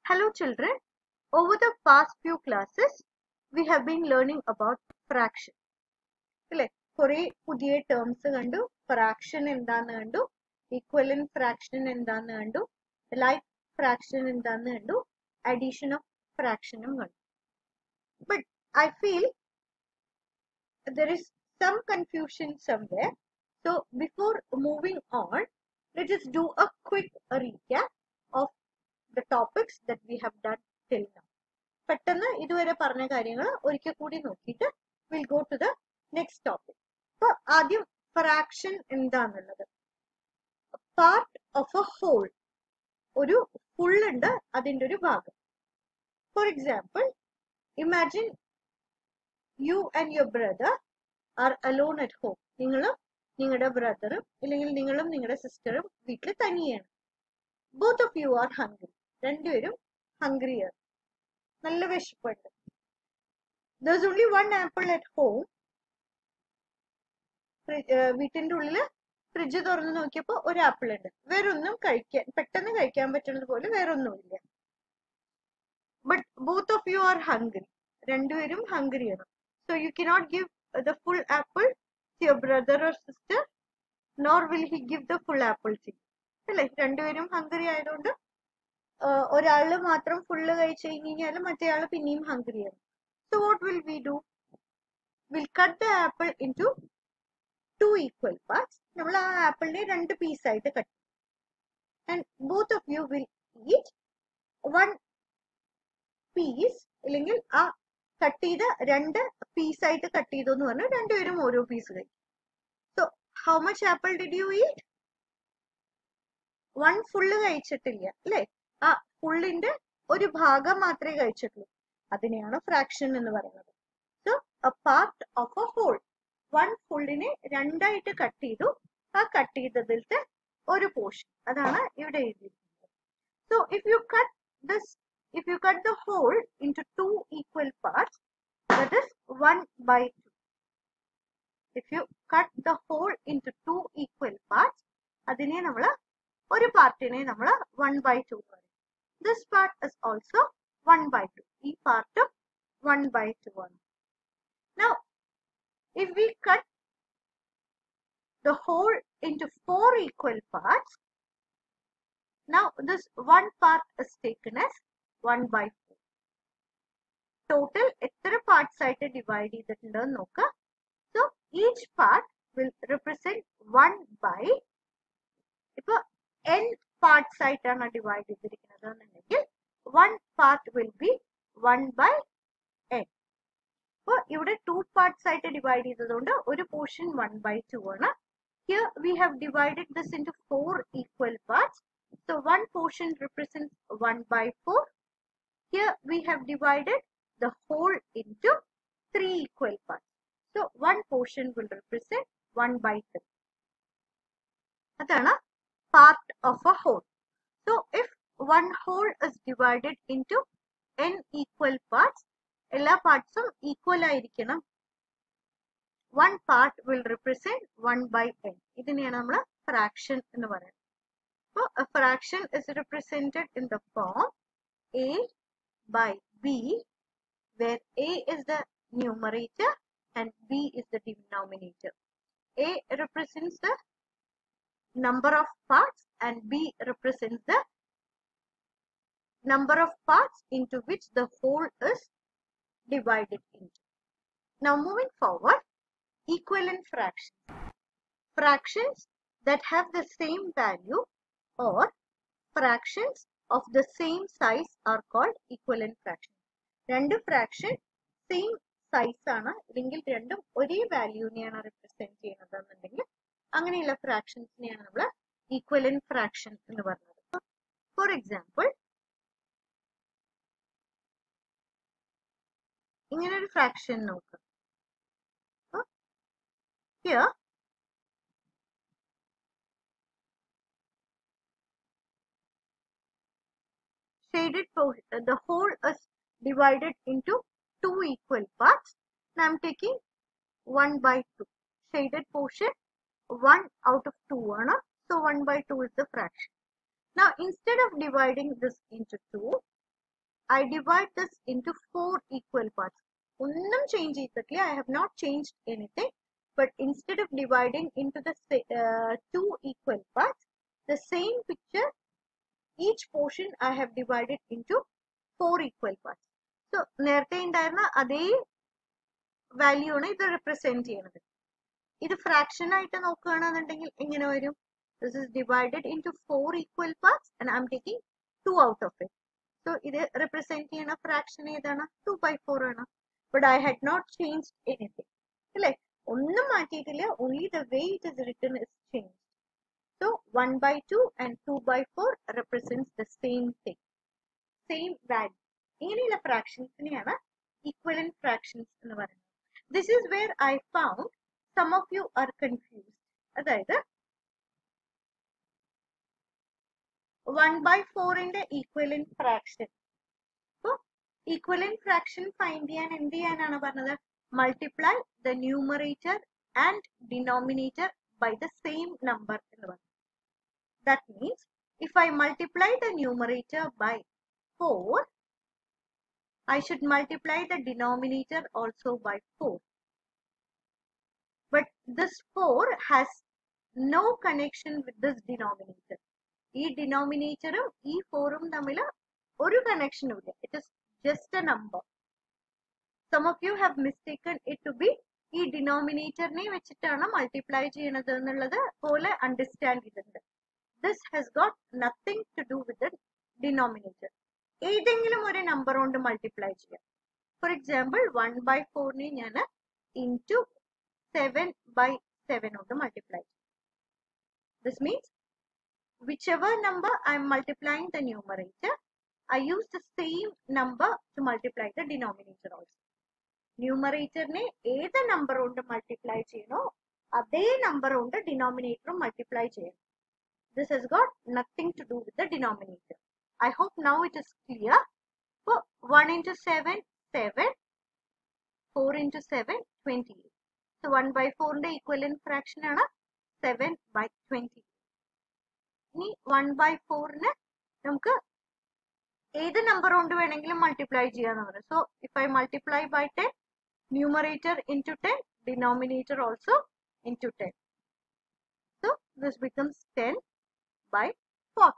Hello children, over the past few classes, we have been learning about fraction. കുറേ പുതിയ terms കണ്ടു. Fraction എന്താന്ന് കണ്ടു, ഈക്വലന്റ് ഫ്രാക്ഷൻ എന്താന്ന് കണ്ടു, ലൈക്ക് ഫ്രാക്ഷൻ എന്താന്ന് കണ്ടു, അഡീഷൻ ഓഫ് ഫ്രാക്ഷനും കണ്ടു. But I feel there is some confusion somewhere. So before moving on, let us do a quick recap of the topics that we have done till now. പെട്ടെന്ന് ഇതുവരെ പറഞ്ഞ കാര്യങ്ങൾ ഒരിക്കൽ കൂടി നോക്കിയിട്ട് will go to the next topic. അപ്പൊ ആദ്യം fraction എന്താന്നുള്ളത്, പാർട്ട് ഓഫ് എ ഹോൾ, ഒരു ഫുൾ ഉണ്ട്, അതിന്റെ ഒരു ഭാഗം. For example, imagine you and your brother are alone at home. നിങ്ങളും നിങ്ങളുടെ ബ്രദറും അല്ലെങ്കിൽ നിങ്ങളും നിങ്ങളുടെ സിസ്റ്ററും വീട്ടിൽ തനിയാണ്. Both of you are hungry. രണ്ടുപേരും ഹംഗ്രിയാണ്, നല്ല വിശപ്പുണ്ട്. There's only one apple at home. വീട്ടിന്റെ ഉള്ളില് ഫ്രിഡ്ജ് തുറന്ന് നോക്കിയപ്പോ ഒരു ആപ്പിൾ ഉണ്ട്. വേറൊന്നും പെട്ടെന്ന് കഴിക്കാൻ പറ്റുന്നത് പോലെ വേറൊന്നുമില്ല. But both of you are hungry. രണ്ടുപേരും ഹംഗ്രിയാണ്. So you cannot give the full apple to your brother or sister, nor will he give the full apple to you. അല്ലേ, രണ്ടുപേരും ഹംഗ്രി ആയതുകൊണ്ട് ഒരാള് മാത്രം ഫുള്ള് കഴിച്ചു കഴിഞ്ഞാൽ മറ്റേ ആള് പിന്നെയും ഹംഗ്രിയാണ്. So what will we do? We'll cut the apple into two equal parts. നമ്മൾ ആ ആപ്പിളിനെ രണ്ട് പീസായിട്ട് cut, and both of you will eat one piece. അല്ലെങ്കിൽ ആ കട്ട് ചെയ്ത രണ്ട് പീസായിട്ട് കട്ട് ചെയ്തു എന്ന് പറഞ്ഞാൽ രണ്ടുപേരും ഓരോ പീസ് കഴിക്കും. So how much apple did you eat? One full കഴിച്ചിട്ടില്ല അല്ലേ, ആ ഫുള്ളിന്റെ ഒരു ഭാഗം മാത്രമേ കഴിച്ചിട്ടുള്ളൂ. അതിനെയാണ് ഫ്രാക്ഷൻ എന്ന് പറയുന്നത്. So a part of a whole, one ഫുള്ളിനെ രണ്ടായിട്ട് കട്ട് ചെയ്തു, ആ കട്ട് ചെയ്തതിലത്തെ ഒരു പോർഷൻ, അതാണ് ഇവിടെ എഴുതിയിരിക്കുന്നത്. So if you cut the whole into two equal parts, that is 1/2. If you cut the whole into two equal parts, അതിനെ നമ്മൾ ഒരു പാർട്ടിനെ നമ്മൾ 1/2 പറയും. This part is also 1/2. ഈ പാർട്ടും 1/2 ആണ്. Now, if we cut the whole into 4 equal parts, now this one part is taken as 1/4. Total എത്ര parts ആയിട്ട് divide ചെയ്തിട്ടുണ്ടെന്ന് നോക്കുക. So, each part will represent 1 by, ഇപ്പൊ n parts ആയിട്ടാണ് divide ചെയ്തിരിക്കുന്നത് എന്നുണ്ടെങ്കിൽ one part will be 1/n. അപ്പോൾ ഇവിടെ 2 parts ആയിട്ട് ഡിവൈഡ് ചെയ്തതുകൊണ്ട് ഒരു പോർഷൻ 1/2 ആണ്. Here we have divided this into 4 equal parts. So one portion represents 1/4. Here we have divided the whole into 3 equal parts. So one portion will represent 1/3. അതാണ് part of a whole. So if one whole is divided into n equal parts, എല്ലാ പാർട്സും equal ആയിരിക്കണം. one part will represent 1/n. ഇതിനെയാണ് നമ്മൾ fraction എന്ന് പറയുന്നത്. അപ്പോൾ a fraction is represented in the form a by b, where a is the numerator and b is the denominator. A represents the number of parts and b represents the number of parts into which the whole is divided into. Now moving forward, equivalent fractions. Fractions that have the same value or fractions of the same size are called equivalent fractions. രണ്ട് fraction same size ആണ്, അല്ലെങ്കിൽ രണ്ടും ഒരേ വാല്യൂനെയാണ് represent ചെയ്യുന്നത് എന്നുണ്ടെങ്കിൽ അങ്ങനെയുള്ള ഫ്രാക്ഷൻസിനെയാണ് നമ്മൾ equivalent fraction എന്ന് പറയുന്നത്. ഫോർ എക്സാമ്പിൾ, ഇങ്ങനെ ഒരു ഫ്രാക്ഷൻ നോക്കാം. Here shaded portion, the whole is divided into 2 equal parts. Now I am taking 1/2. Shaded portion 1 out of 2 ആണ്. So 1/2 is the fraction. Now instead of dividing this into 2, I divide this into 4 equal parts. ഒന്നും change ചെയ്തിട്ടില്ല. I have not changed anything. But instead of dividing into the 2 equal parts, the same picture, each portion I have divided into 4 equal parts. So, നേരത്തെ ഉണ്ടായിരുന്ന അതേ value ആണ് ഇത് represent ചെയ്യുന്നത്. ഇത് fraction ആയിട്ട് നോക്കുകയാണെന്നുണ്ടെങ്കിൽ എങ്ങനെ വരും? This is divided into 4 equal parts and I am taking 2 out of it. So, ഇത് represent ചെയ്യുന്ന fraction ഏതാണ്? 2/4 ആണ്. But I had not changed anything. അല്ലേ? ഒന്നും മാറ്റിയിട്ടില്ല. Only the way it is written is changed. So 1/2 and 2/4 represents the same thing, same value. ഇങ്ങനെയുള്ള fractionsനെയാണ് equivalent fractions എന്ന് പറയുന്നത്. This is where I found some of you are confused. അതായത് 1/4ന്റെ equivalent fraction. So equivalent fraction find ചെയ്യാൻ എന്ത് ചെയ്യാനാണ് പറഞ്ഞത്? Multiply the numerator and denominator by the same number എന്ന് പറഞ്ഞു. That means if I multiply the numerator by 4, I should multiply the denominator also by 4. But this 4 has no connection with this denominator. ഈ denominatorഉം ഈ 4ഉം തമ്മിൽ ഒരു കണക്ഷനും ഇല്ല. It is just a number. Some of you have mistaken it to be ഈ ഡിനോമിനേറ്ററിനെ വെച്ചിട്ടാണ് multiply ചെയ്യണത് എന്നുള്ളത് പോലെ അണ്ടർസ്റ്റാൻഡ് ചെയ്തിട്ടുണ്ട്. This has got nothing to do with the denominator. ഏതെങ്കിലും ഒരു നമ്പർ കൊണ്ട് മൾട്ടിപ്ലൈ ചെയ്യാം. ഫോർ എക്സാമ്പിൾ 1/4നെ ഞാൻ into 7/7 കൊണ്ട് മൾട്ടിപ്ലൈ ചെയ്യും. This means whichever number I am multiplying the numerator, I use the same number to multiply the denominator also. ന്യൂമറേറ്ററിനെ ഏത് number കൊണ്ട് multiply ചെയ്യണോ അതേ നമ്പർ കൊണ്ട് ഡിനോമിനേറ്ററും മൾട്ടിപ്ലൈ ചെയ്യണം. This has got nothing to do with the denominator. I hope now it is clear. So 1 into 7, 7. 4 into 7, 28. So 1/4ന്റെ equivalent fraction ആണ് 7/20. ഇനി 1/4ന് നമുക്ക് ഏത് നമ്പർ കൊണ്ട് വേണമെങ്കിലും മൾട്ടിപ്ലൈ ചെയ്യാന്ന് പറയും. So if I multiply by 10, numerator into 10, denominator also into 10. So this becomes 10/40.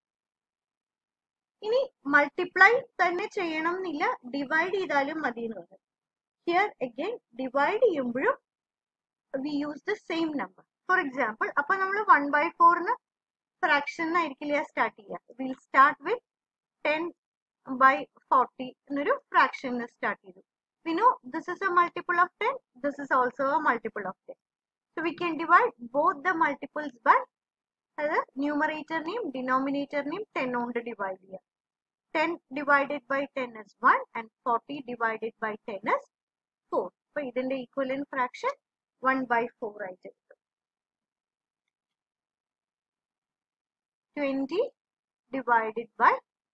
ഇനി മൾട്ടിപ്ലൈ തന്നെ ചെയ്യണം എന്നില്ല, ഡിവൈഡ് ചെയ്താലും മതി എന്ന് പറയും. Here again divide ചെയ്യുമ്പോഴും we use the same number. For example, അപ്പൊ നമ്മൾ 1/4ന് fraction ആയിരിക്കില്ല സ്റ്റാർട്ട് ചെയ്യുക. We'll start with 10/40 എന്നൊരു fraction സ്റ്റാർട്ട് ചെയ്തു. We know this is a multiple of 10. This is also a multiple of 10. So we can divide both the multiples by numerator name, denominator name 10 കൊണ്ട് divide ചെയ്യാം. 10 divided by 10 is 1 and 40 divided by 10 is 4. So ഇതിന്റെ equivalent fraction 1/4 ആയിട്ട് കിട്ടും. 20 divided by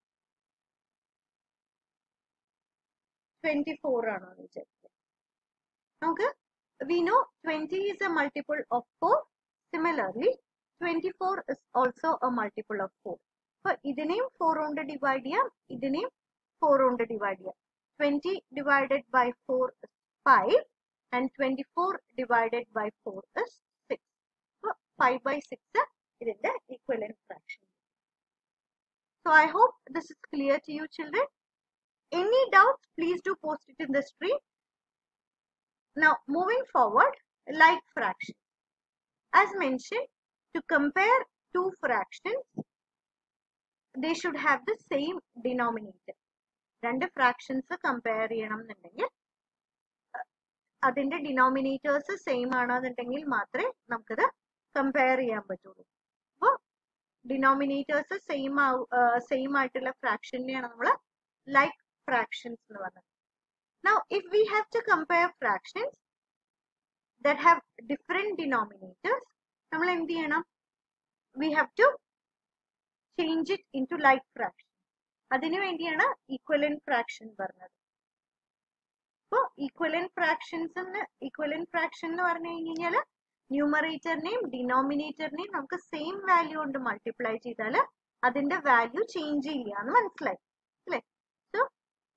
24 ആണോ എന്ന് വിചാരിക്കുക. നമുക്ക് we know 20 is a multiple of 4. Similarly, 24 is also a multiple of 4. So ഇതിനെയും 4 കൊണ്ട് ഡിവൈഡ് ചെയ്യാം, ഇതിനെയും 4 കൊണ്ട് ഡിവൈഡ് ചെയ്യാം. 20 divided by 4 is 5 and 24 divided by 4 is 6. So 5/6 ഇതിന്റെ equivalent fraction. So I hope this is clear to you children. Any doubts, please do post it in the stream. Now moving forward, like fraction. As mentioned, to compare two fractions, they should have the same denominator. രണ്ട് fractions compare ചെയ്യണമെന്നുണ്ടെങ്കിൽ അതിന്റെ denominators same ആണെന്നുണ്ടെങ്കിൽ മാത്രമേ നമുക്കത് compare ചെയ്യാൻ പറ്റുള്ളൂ. അപ്പോൾ denominators same ആയിട്ടുള്ള fractionനെയാണ് നമ്മൾ like fractions എന്ന് പറഞ്ഞത്. Now if we have to compare fractions that have different denominators, നമ്മൾ എന്ത് ചെയ്യണം? We have to change it into like fraction. അതിനു വേണ്ടിയാണ് equivalent fraction പറഞ്ഞത്. അപ്പോൾ equivalent fraction എന്ന് പറഞ്ഞു കഴിഞ്ഞാൽ ന്യൂമറേറ്ററിനെയും ഡിനോമിനേറ്ററിനെയും നമുക്ക് സെയിം വാല്യൂ കൊണ്ട് മൾട്ടിപ്ലൈ ചെയ്താൽ അതിന്റെ വാല്യൂ ചേഞ്ച് ചെയ്യില്ല എന്ന് മനസ്സിലായി അല്ലേ? സോ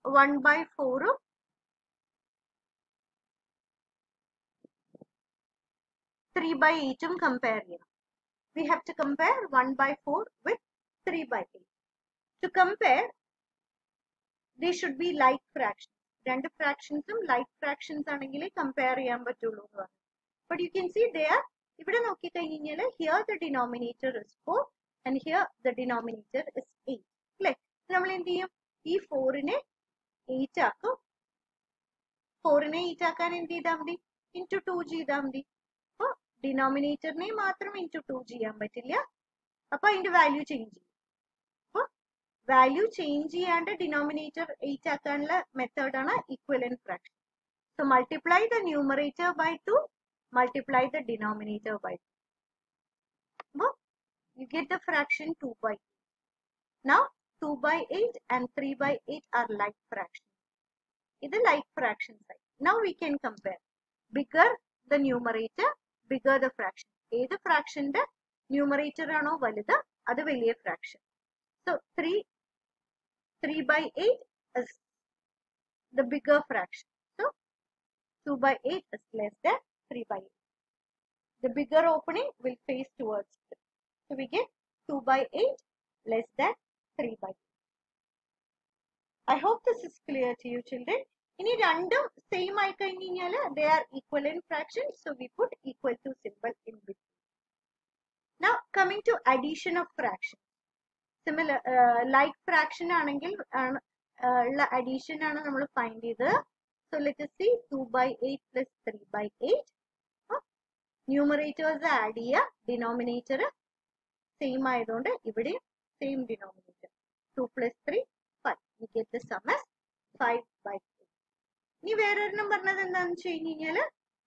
1/4 3/8 compare ചെയ്യണം. We have to compare 1/4 with 3/8. To compare, they should be like fractions. രണ്ട് fractionsഉം like fractions ആണെങ്കിലേ compare ചെയ്യാൻ പറ്റുള്ളൂ എന്ന് പറഞ്ഞു. But you can see there, ഇവിടെ നോക്കിക്കഴിഞ്ഞാൽ here the denominator is 4 and here the denominator is 8. അല്ലേ? നമ്മൾ എന്ത് ചെയ്യും? ഈ 4നെ 8 ആക്കും. 4നെ 8 ആക്കാൻ എന്ത് ചെയ്താൽ മതി? into 2 ചെയ്താൽ മതി. അപ്പോൾ ഡിനോമിനേറ്ററിനെ മാത്രം into 2 ചെയ്യാൻ പറ്റില്ല. അപ്പൊ അതിന്റെ വാല്യൂ ചേഞ്ച് ചെയ്യും. അപ്പൊ വാല്യൂ ചേഞ്ച് ചെയ്യാണ്ട് ഡിനോമിനേറ്റർ 8 ആക്കാനുള്ള മെത്തേഡാണ് equivalent fraction. So multiply the numerator by 2, multiply the denominator by 2. Well, you get the fraction 2/8. Now 2/8 and 3/8 are like fractions. This is like fraction side. Now we can compare. Bigger the numerator, bigger the fraction. Either fraction the numerator ano valida, adu veliya fraction. So 3/8 is the bigger fraction. So 2/8 is less than 3/8. The bigger opening will face towards 3. So we get 2/8 less than 3/8. I hope this is clear to you, children. In random same icon, they are equivalent fractions, so we put equal to symbol in between. Now coming to addition of fractions. Similar like fraction anengil addition aanu nammal find cheyidu. So let us see 2/8 plus 3/8. Numerators add cheya, denominator same ആയതുകൊണ്ട് ഇവിടെ same denominator. 2 plus 3 5. We get the sum as 5/8. ഇനി വേറൊരെണ്ണം പറഞ്ഞത് എന്താണെന്ന് വെച്ച് കഴിഞ്ഞാൽ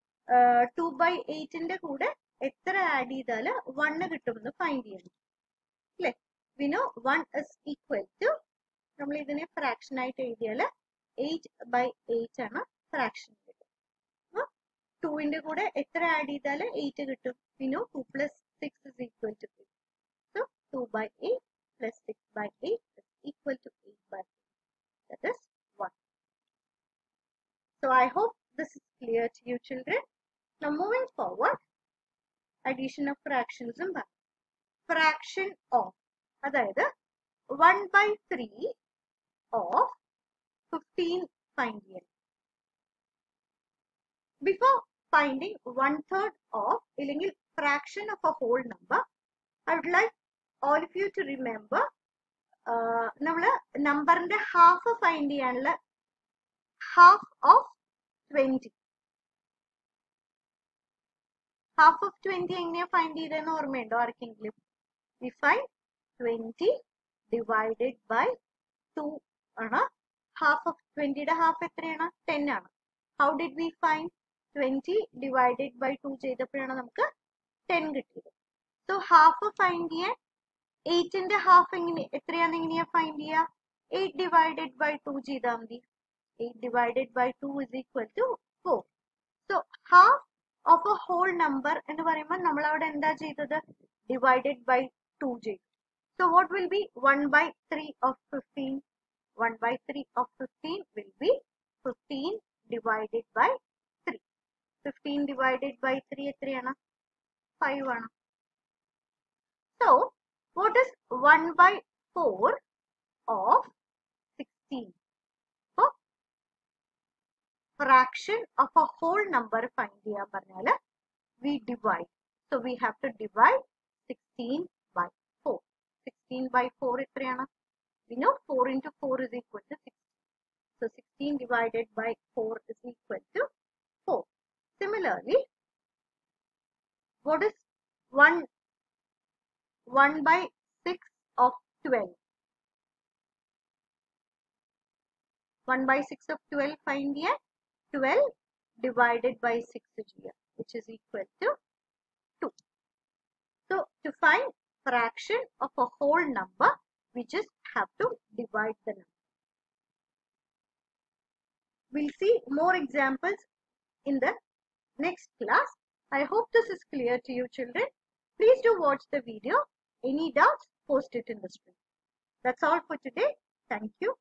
2/8 ന്റെ കൂടെ എത്ര ആഡ് ചെയ്താൽ 1 കിട്ടുമെന്ന് ഫൈൻഡ് ചെയ്യണം. അല്ലേ? We know 1 is equal to, നമ്മൾ ഇതിനെ ഫ്രാക്ഷൻ ആയിട്ട് എഴുതിയാൽ 8/8 ആണ് ഫ്രാക്ഷൻ കിട്ടും. 2 ന്റെ കൂടെ എത്ര ആഡ് ചെയ്താൽ 8 കിട്ടും? We know 2 plus 6 is equal to 8. So 2/8 plus 6/8 is equal to 8/8. That is 1. So I hope this is clear to you, children. Now moving forward, addition of fractions and fraction of, അതായത് 1/3 of 15 find ചെയ്യണം. Before finding 1/3 of അല്ലെങ്കിൽ fraction of a whole number, I would like all of you to remember നമ്മള് നമ്പറിന്റെ half find ചെയ്യാനുള്ള half of 20. Half of 20 എങ്ങനെയാ find ചെയ്തതെന്ന് ഓർമ്മയുണ്ടോ ആർക്കെങ്കിലും? We find 20 divided by 2 ആണ്. Half of 20 യുടെ half എത്രയാണ്? 10 ആണ്. How did we find? 20 divided by 2 ചെയ്തപ്പോഴാണ് നമുക്ക് 10 കിട്ടിയത്. So half ഫൈൻഡ് ചെയ്യാൻ 8 ന്റെ half എത്രയാണെന്ന് എങ്ങനെയാ ഫൈൻഡ് ചെയ്യുക? 8 divided by 2 ചെയ്താൽ മതി. 8 divided by 2 is equal to 4. So half of a whole number എന്ന് പറയുമ്പോൾ നമ്മൾ അവിടെ എന്താ ചെയ്തത്? Divided by 2 ചെയ്തു. So what will be 1/3 of 15? 1/3 of 15 will be 15 divided by 3. 15 divided by 3 എത്രയാണ്? 5 ആണ്. So what is 1/4 of 16? Fraction of a whole number find ചെയ്യാൻ പറഞ്ഞാൽ we divide. So we have to divide 16/4. 16/4 എത്രയാണ്? We know 4 into 4 is equal to 16. So 16 divided by 4 is equal to 4. Similarly, what is 1/6 of 12? 1/6 of 12 find ചെയ്യാൻ 12 divided by 6 which is equal to 2. So to find fraction of a whole number, we just have to divide the number. We'll see more examples in the next class. I hope this is clear to you, children. Please do watch the video. Any doubts, post it in the screen. That's all for today. Thank you.